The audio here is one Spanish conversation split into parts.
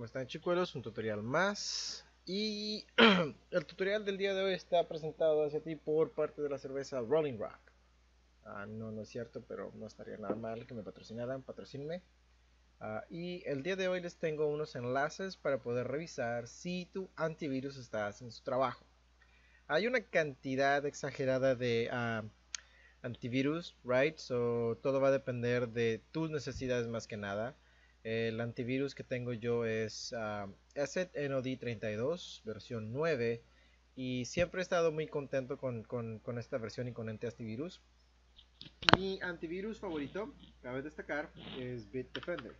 están, chicuelos? Un tutorial más. Y el tutorial del día de hoy está presentado hacia ti por parte de la cerveza Rolling Rock. No, no es cierto, pero no estaría nada mal que me patrocinaran, patrocínenme. Y el día de hoy les tengo unos enlaces para poder revisar si tu antivirus está haciendo su trabajo. Hay una cantidad exagerada de antivirus, right? So todo va a depender de tus necesidades más que nada. El antivirus que tengo yo es Asset NOD 32 versión 9 y siempre he estado muy contento con esta versión y con este antivirus. Mi antivirus favorito, cabe destacar, es Bitdefender.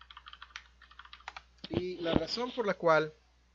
Y la razón por la cual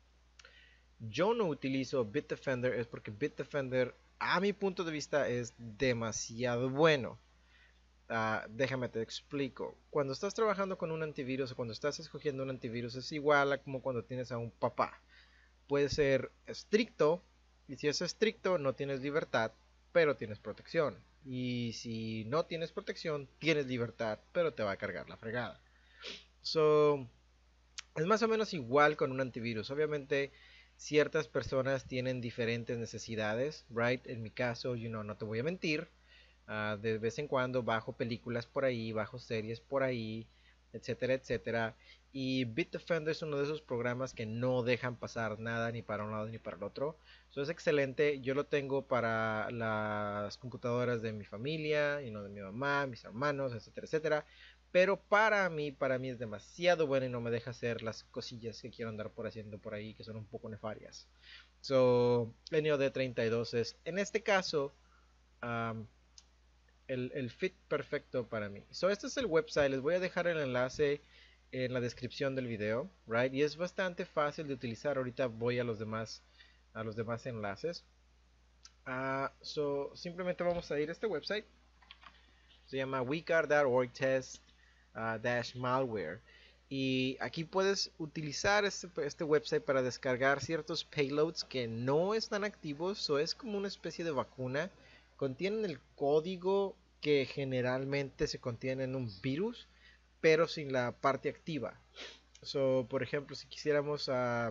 yo no utilizo Bitdefender es porque Bitdefender, a mi punto de vista, es demasiado bueno. Déjame te explico. Cuando estás trabajando con un antivirus o cuando estás escogiendo un antivirus es igual a como cuando tienes a un papá. Puede ser estricto y si es estricto no tienes libertad, pero tienes protección. Y si no tienes protección, tienes libertad, pero te va a cargar la fregada. So, es más o menos igual con un antivirus. Obviamente, ciertas personas tienen diferentes necesidades, right? En mi caso, no te voy a mentir. De vez en cuando bajo películas por ahí, bajo series por ahí, etcétera, etcétera. Y Bitdefender es uno de esos programas que no dejan pasar nada ni para un lado ni para el otro. Eso es excelente. Yo lo tengo para las computadoras de mi familia, de mi mamá, mis hermanos, etcétera, etcétera. Pero para mí es demasiado bueno y no me deja hacer las cosillas que quiero andar por haciendo por ahí, que son un poco nefarias. So, NOD 32 es, en este caso, um, el fit perfecto para mí. So, este es el website. Les voy a dejar el enlace en la descripción del video, right? Y es bastante fácil de utilizar. Ahorita voy a los demás enlaces. Simplemente vamos a ir a este website. Se llama wecar.org test dash malware. Y aquí puedes utilizar este website para descargar ciertos payloads que no están activos. O es como una especie de vacuna. Contienen el código que generalmente se contiene en un virus, pero sin la parte activa. Por ejemplo, si quisiéramos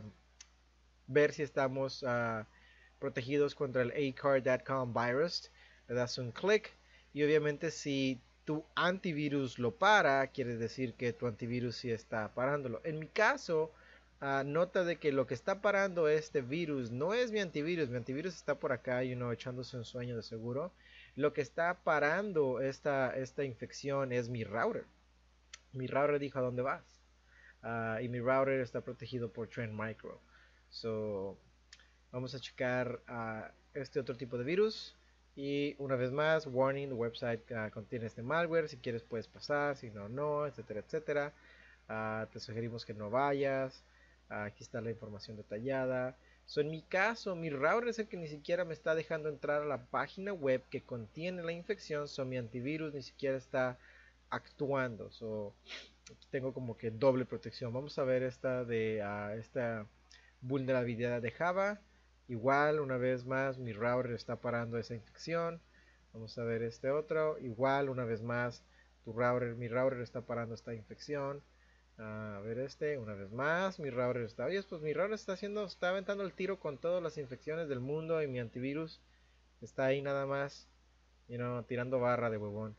ver si estamos protegidos contra el acar.com virus, le das un clic y obviamente si tu antivirus lo para, quiere decir que tu antivirus sí está parándolo. En mi caso, nota de que lo que está parando este virus no es mi antivirus está por acá y echándose un sueño de seguro. Lo que está parando esta infección es mi router. Mi router dijo a dónde vas. Y mi router está protegido por Trend Micro. So, vamos a checar este otro tipo de virus. Y una vez más, warning, the website contiene este malware. Si quieres puedes pasar, si no, no, etcétera, etcétera. Te sugerimos que no vayas. Aquí está la información detallada. En mi caso, mi router es el que ni siquiera me está dejando entrar a la página web que contiene la infección. Mi antivirus ni siquiera está actuando. Tengo como que doble protección. Vamos a ver esta vulnerabilidad de Java. Igual, una vez más, mi router está parando esa infección. Vamos a ver este otro. Igual, una vez más, mi router está parando esta infección. A ver una vez más, mi router está. Oye, pues mi router está aventando el tiro con todas las infecciones del mundo y mi antivirus está ahí nada más, tirando barra de huevón.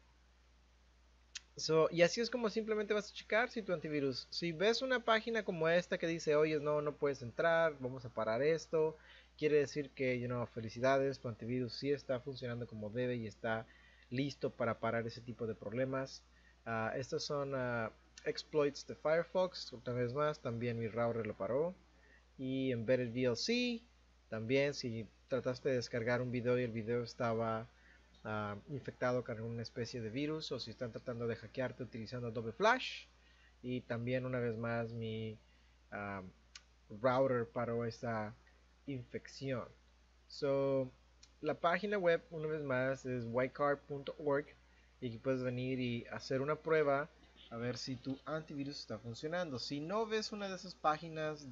Y así es como simplemente vas a checar si tu antivirus, si ves una página como esta que dice, oye, no puedes entrar, vamos a parar esto, quiere decir que, felicidades, tu antivirus sí está funcionando como debe y está listo para parar ese tipo de problemas. Estos son exploits de Firefox, otra vez más, también mi router lo paró. Y Embedded VLC, también si trataste de descargar un video y el video estaba infectado con una especie de virus o si están tratando de hackearte utilizando Adobe Flash. Y también una vez más mi uh, router paró esta infección. So, la página web una vez más es whitecard.org y aquí puedes venir y hacer una prueba a ver si tu antivirus está funcionando. Si no ves una de esas páginas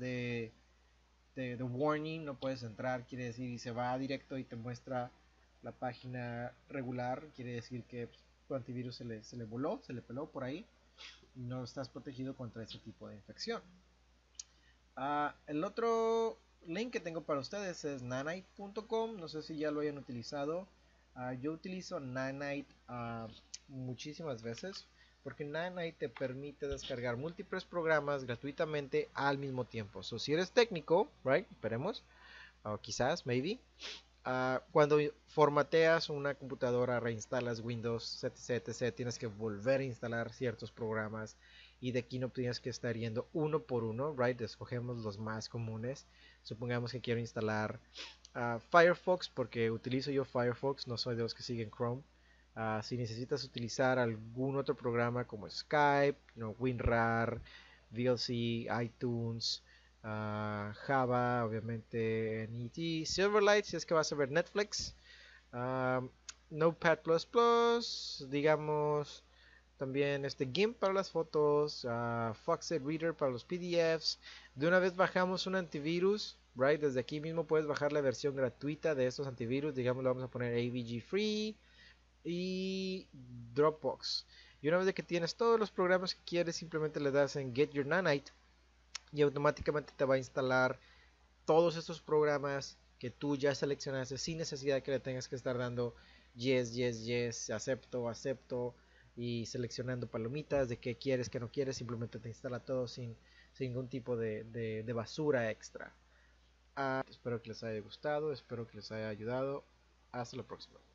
de warning, no puedes entrar, quiere decir, y se va directo y te muestra la página regular, quiere decir que tu antivirus se le voló, se le peló por ahí y no estás protegido contra ese tipo de infección. El otro link que tengo para ustedes es nanite.com. No sé si ya lo hayan utilizado. Yo utilizo Nanite muchísimas veces porque Nanite te permite descargar múltiples programas gratuitamente al mismo tiempo. So, si eres técnico, right, esperemos, o quizás, maybe, cuando formateas una computadora, reinstalas Windows, etc, etc, tienes que volver a instalar ciertos programas y de aquí no tienes que estar yendo uno por uno, right? Escogemos los más comunes. Supongamos que quiero instalar Firefox porque utilizo yo Firefox, no soy de los que siguen Chrome. Si necesitas utilizar algún otro programa como Skype, WinRAR, VLC, iTunes, Java, obviamente NET, Silverlight, si es que vas a ver Netflix, uh, Notepad++, digamos, también GIMP para las fotos, Foxit Reader para los PDFs. De una vez bajamos un antivirus, right? Desde aquí mismo puedes bajar la versión gratuita de estos antivirus, digamos, le vamos a poner AVG Free y Dropbox. Y una vez de que tienes todos los programas que quieres, simplemente le das en Get Your Nanite y automáticamente te va a instalar todos estos programas que tú ya seleccionaste sin necesidad de que le tengas que estar dando yes, yes, yes, acepto, acepto y seleccionando palomitas de qué quieres, qué no quieres, simplemente te instala todo sin ningún tipo de basura extra. Espero que les haya gustado, espero que les haya ayudado. Hasta la próxima.